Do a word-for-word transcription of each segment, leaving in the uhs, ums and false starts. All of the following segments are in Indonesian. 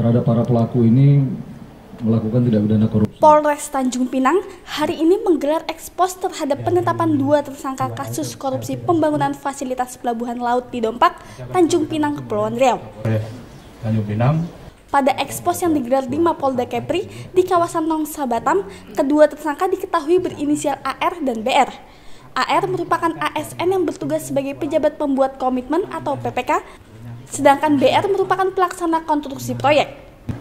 terhadap para pelaku ini melakukan tindak pidana korupsi. Polres Tanjung Pinang hari ini menggelar ekspos terhadap penetapan dua tersangka kasus korupsi pembangunan fasilitas pelabuhan laut di Dompak, Tanjung Pinang, Kepulauan Riau. Tanjung Pinang. Pada ekspos yang digelar di Mapolda Kepri di kawasan Nongsa Batam, kedua tersangka diketahui berinisial A R dan B R. A R merupakan A S N yang bertugas sebagai pejabat pembuat komitmen atau P P K, sedangkan B R merupakan pelaksana konstruksi proyek.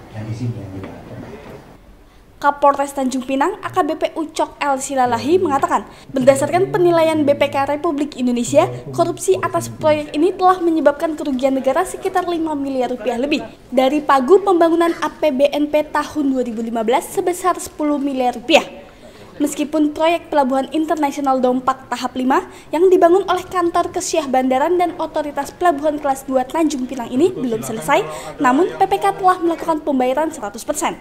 Kapolres Tanjung Pinang A K B P Ucok L Silalahi mengatakan, berdasarkan penilaian B P K Republik Indonesia, korupsi atas proyek ini telah menyebabkan kerugian negara sekitar lima miliar rupiah lebih dari pagu pembangunan A P B N P tahun dua ribu lima belas sebesar sepuluh miliar rupiah. Meskipun proyek Pelabuhan Internasional Dompak tahap lima yang dibangun oleh Kantor Kesyah Bandaran dan Otoritas Pelabuhan Kelas dua Tanjung Pinang ini belum selesai, namun P P K telah melakukan pembayaran seratus persen.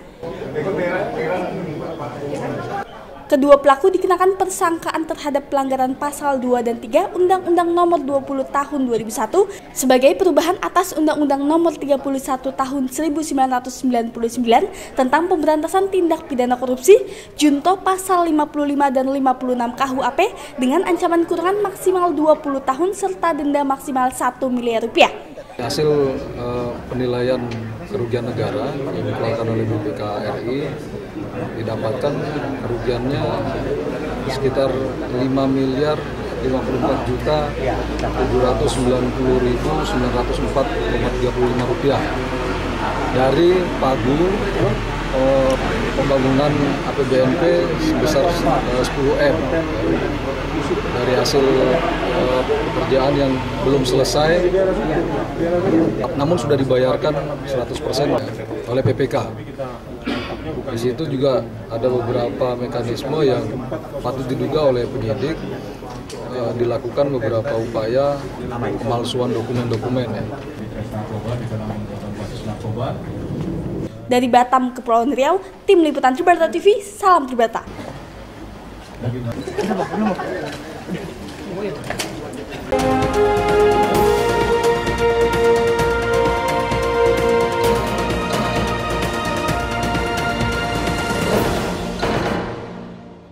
Kedua pelaku dikenakan persangkaan terhadap pelanggaran pasal dua dan tiga Undang-Undang Nomor dua puluh Tahun dua ribu satu sebagai perubahan atas Undang-Undang Nomor tiga puluh satu Tahun seribu sembilan ratus sembilan puluh sembilan tentang pemberantasan tindak pidana korupsi, junto pasal lima puluh lima dan lima puluh enam K U H P dengan ancaman kurungan maksimal dua puluh tahun serta denda maksimal satu miliar rupiah. Hasil uh, penilaian kerugian negara yang dikeluarkan oleh B P K R I didapatkan kerugiannya sekitar lima miliar lima puluh empat juta tujuh ratus sembilan puluh ribu sembilan ratus empat koma tiga puluh lima rupiah dari pagu uh, pembangunan A P B N P sebesar uh, sepuluh M dari hasil uh, pekerjaan yang belum selesai namun sudah dibayarkan seratus persen oleh P P K. Di situ juga ada beberapa mekanisme yang patut diduga oleh penyidik, uh, dilakukan beberapa upaya pemalsuan dokumen-dokumen. Ya. Dari Batam, Kepulauan Riau, Tim Liputan Tribrata T V, salam Tribrata.